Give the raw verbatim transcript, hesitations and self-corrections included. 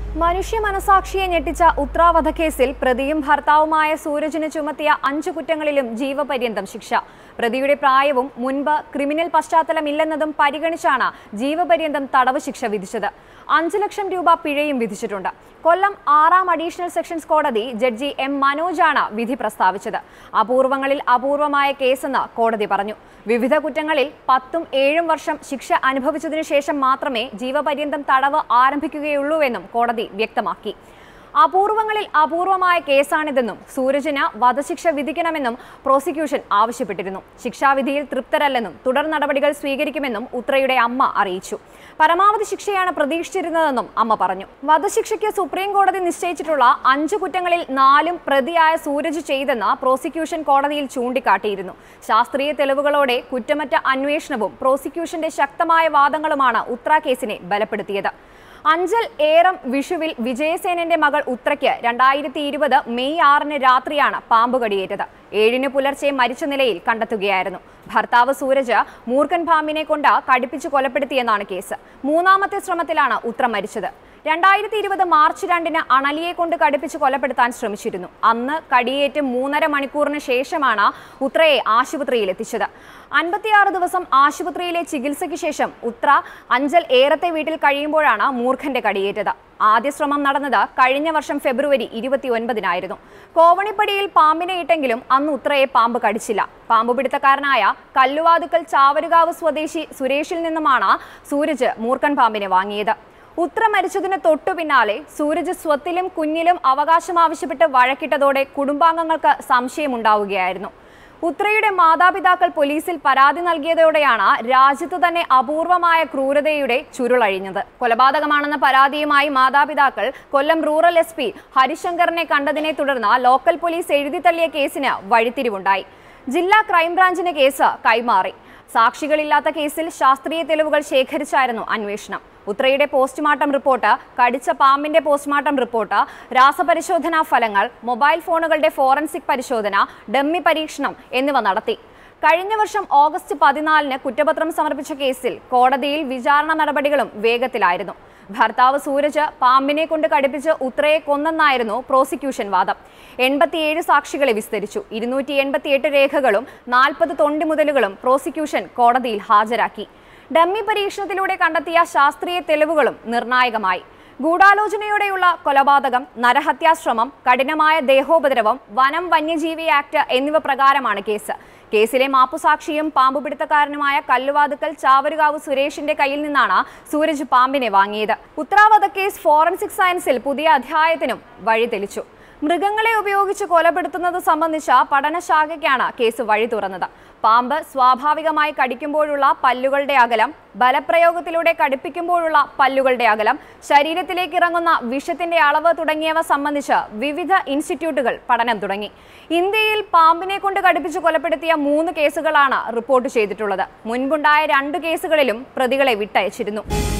മനുഷ്യ മനസാക്ഷിയെ ഞെട്ടിച്ച ഉത്ര വധക്കേസിൽ പ്രതിയും ഭർത്താവുമായ സൂരജിന് ചുമത്തിയ അഞ്ചു കുറ്റങ്ങളിലും ജീവപര്യന്തം ശിക്ഷ. പ്രതിയുടെ പ്രായവും മുൻപ് ക്രിമിനൽ പശ്ചാത്തലമില്ലെന്നതും പരിഗണിച്ചാണ് ജീവപര്യന്തം തടവ് ശിക്ഷ വിധിച്ചത്. അഞ്ചു ലക്ഷം രൂപ പിഴയും വിധിച്ചിട്ടുണ്ട്. കൊല്ലം ആറാം അഡീഷണൽ സെഷൻസ് കോടതി ജഡ്ജി എം മനോജാണ് വിധി പ്രസ്താവിച്ചത്. അപൂർവങ്ങളിൽ അപൂർവമായ കേസെന്ന് കോടതി പറഞ്ഞു. വിവിധ കുറ്റങ്ങളിൽ പത്തും ഏഴും വർഷം ശിക്ഷ അനുഭവിച്ചതിനു ശേഷം മാത്രമേ ജീവപര്യന്തം തടവ് ആരംഭിക്കുകയുള്ളൂവെന്നും കോടതി വ്യക്തമാക്കി. അപൂർവങ്ങളിൽ അപൂർവമായ കേസാണിതെന്നും സൂരജിന് വധശിക്ഷ വിധിക്കണമെന്നും പ്രോസിക്യൂഷൻ ആവശ്യപ്പെട്ടിരുന്നു. ശിക്ഷാവിധിയിൽ തൃപ്തരല്ലെന്നും തുടർ നടപടികൾ സ്വീകരിക്കുമെന്നും ഉത്രയുടെ അമ്മ അറിയിച്ചു. പരമാവധി ശിക്ഷയാണ് പ്രതീക്ഷിച്ചിരുന്നതെന്നും അമ്മ പറഞ്ഞു. വധശിക്ഷയ്ക്ക് സുപ്രീം കോടതി നിശ്ചയിച്ചിട്ടുള്ള അഞ്ചു കുറ്റങ്ങളിൽ നാലും പ്രതിയായ സൂരജ് ചെയ്തെന്ന് പ്രോസിക്യൂഷൻ കോടതിയിൽ ചൂണ്ടിക്കാട്ടിയിരുന്നു. ശാസ്ത്രീയ തെളിവുകളോടെ കുറ്റമറ്റ അന്വേഷണവും പ്രോസിക്യൂഷന്റെ ശക്തമായ വാദങ്ങളുമാണ് ഉത്ര കേസിനെ ബലപ്പെടുത്തിയത്. അഞ്ചൽ ഏറം വിഷുവിൽ വിജയസേനന്റെ മകൾ ഉത്രയ്ക്ക് രണ്ടായിരത്തി ഇരുപത് മെയ് ആറിന് രാത്രിയാണ് പാമ്പ് കടിയേറ്റത്. ഏഴിന് പുലർച്ചെ മരിച്ച നിലയിൽ കണ്ടെത്തുകയായിരുന്നു. ഭർത്താവ് സൂരജ് മൂർഖൻ പാമ്പിനെ കൊണ്ട് കടിപ്പിച്ചു കൊലപ്പെടുത്തിയെന്നാണ് കേസ്. മൂന്നാമത്തെ ശ്രമത്തിലാണ് ഉത്ര മരിച്ചത്. രണ്ടായിരത്തി ഇരുപത് മാർച്ച് രണ്ടിന് അണലിയെ കൊണ്ട് കടിപ്പിച്ച് കൊലപ്പെടുത്താൻ ശ്രമിച്ചിരുന്നു. അന്ന് കടിയേറ്റ് മൂന്നര മണിക്കൂറിന് ശേഷമാണ് ഉത്രയെ ആശുപത്രിയിൽ എത്തിച്ചത്. അൻപത്തിയാറ് ദിവസം ആശുപത്രിയിലെ ചികിത്സയ്ക്ക് ശേഷം ഉത്ര അഞ്ചൽ ഏറത്തെ വീട്ടിൽ കഴിയുമ്പോഴാണ് മൂർഖന്റെ കടിയേറ്റത്. ആദ്യ ശ്രമം നടന്നത് കഴിഞ്ഞ വർഷം ഫെബ്രുവരി ഇരുപത്തി ഒൻപതിനായിരുന്നു. കോവണിപ്പടിയിൽ പാമ്പിനെ ഇട്ടെങ്കിലും അന്ന് ഉത്രയെ പാമ്പ് കടിച്ചില്ല. പാമ്പുപിടുത്തക്കാരനായ കല്ലുവാതുക്കൽ ചാവരുകാവ് സ്വദേശി സുരേഷിൽ നിന്നുമാണ് സൂരജ് മൂർഖൻ പാമ്പിനെ വാങ്ങിയത്. ഉത്ര മരിച്ചതിന് തൊട്ടു പിന്നാലെ സൂരജ് സ്വത്തിലും കുഞ്ഞിലും അവകാശം ആവശ്യപ്പെട്ട് വഴക്കിട്ടതോടെ കുടുംബാംഗങ്ങൾക്ക് സംശയമുണ്ടാവുകയായിരുന്നു. ഉത്രയുടെ മാതാപിതാക്കൾ പോലീസിൽ പരാതി നൽകിയതോടെയാണ് രാജ്യത്ത് തന്നെ അപൂർവമായ ക്രൂരതയുടെ ചുരുളഴിഞ്ഞത്. കൊലപാതകമാണെന്ന പരാതിയുമായി മാതാപിതാക്കൾ കൊല്ലം റൂറൽ എസ് പി ഹരിശങ്കറിനെ കണ്ടതിനെ തുടർന്ന് ലോക്കൽ പോലീസ് എഴുതിത്തള്ളിയ കേസിന് വഴിത്തിരിവുണ്ടായി. ജില്ലാ ക്രൈംബ്രാഞ്ചിന് കേസ് കൈമാറി. സാക്ഷികളില്ലാത്ത കേസിൽ ശാസ്ത്രീയ തെളിവുകൾ ശേഖരിച്ചായിരുന്നു അന്വേഷണം. ഉത്രയുടെ പോസ്റ്റ്മോർട്ടം റിപ്പോർട്ട്, കടിച്ച പാമ്പിന്റെ പോസ്റ്റ്മോർട്ടം റിപ്പോർട്ട്, രാസപരിശോധനാ ഫലങ്ങൾ, മൊബൈൽ ഫോണുകളുടെ ഫോറൻസിക് പരിശോധന, ഡമ്മി പരീക്ഷണം എന്നിവ നടത്തി. കഴിഞ്ഞ വർഷം ഓഗസ്റ്റ് പതിനാലിന് കുറ്റപത്രം സമർപ്പിച്ച കേസിൽ കോടതിയിൽ വിചാരണ നടപടികളും വേഗത്തിലായിരുന്നു. ഭർത്താവ് സൂരജ് പാമ്പിനെ കൊണ്ട് കടിപ്പിച്ച് ഉത്രയെ കൊന്നെന്നായിരുന്നു പ്രോസിക്യൂഷൻ വാദം. എൺപത്തിയേഴ് സാക്ഷികളെ വിസ്തരിച്ചു. ഇരുന്നൂറ്റി എൺപത്തിയെട്ട് രേഖകളും നാൽപ്പത് തൊണ്ടിമുതലുകളും പ്രോസിക്യൂഷൻ കോടതിയിൽ ഹാജരാക്കി. ഡമ്മി പരീക്ഷണത്തിലൂടെ കണ്ടെത്തിയ ശാസ്ത്രീയ തെളിവുകളും നിർണായകമായി. ഗൂഢാലോചനയോടെയുള്ള കൊലപാതകം, നരഹത്യാശ്രമം, കഠിനമായ ദേഹോപദ്രവം, വനം വന്യജീവി ആക്ട് എന്നിവ പ്രകാരമാണ് കേസ്. കേസിലെ മാപ്പുസാക്ഷിയും പാമ്പുപിടുത്തക്കാരനുമായ കല്ലുവാതുക്കൽ ചാവരുകാവ് സുരേഷിന്റെ കയ്യിൽ നിന്നാണ് സൂരജ് പാമ്പിനെ വാങ്ങിയത്. ഉത്ര വധക്കേസ് ഫോറൻസിക് സയൻസിൽ പുതിയ അധ്യായത്തിനും വഴി തെളിച്ചു. മൃഗങ്ങളെ ഉപയോഗിച്ച് കൊലപ്പെടുത്തുന്നത് സംബന്ധിച്ച പഠനശാഖയ്ക്കാണ് കേസ് വഴി തുറന്നത്. പാമ്പ് സ്വാഭാവികമായി കടിക്കുമ്പോഴുള്ള പല്ലുകളുടെ അകലം, ബലപ്രയോഗത്തിലൂടെ കടിപ്പിക്കുമ്പോഴുള്ള പല്ലുകളുടെ അകലം, ശരീരത്തിലേക്ക് ഇറങ്ങുന്ന വിഷത്തിന്റെ അളവ് തുടങ്ങിയവ സംബന്ധിച്ച് വിവിധ ഇൻസ്റ്റിറ്റ്യൂട്ടുകൾ പഠനം തുടങ്ങി. ഇന്ത്യയിൽ പാമ്പിനെ കൊണ്ട് കടിപ്പിച്ച് കൊലപ്പെടുത്തിയ മൂന്ന് കേസുകളാണ് റിപ്പോർട്ട് ചെയ്തിട്ടുള്ളത്. മുൻപുണ്ടായ രണ്ട് കേസുകളിലും പ്രതികളെ വിട്ടയച്ചിരുന്നു.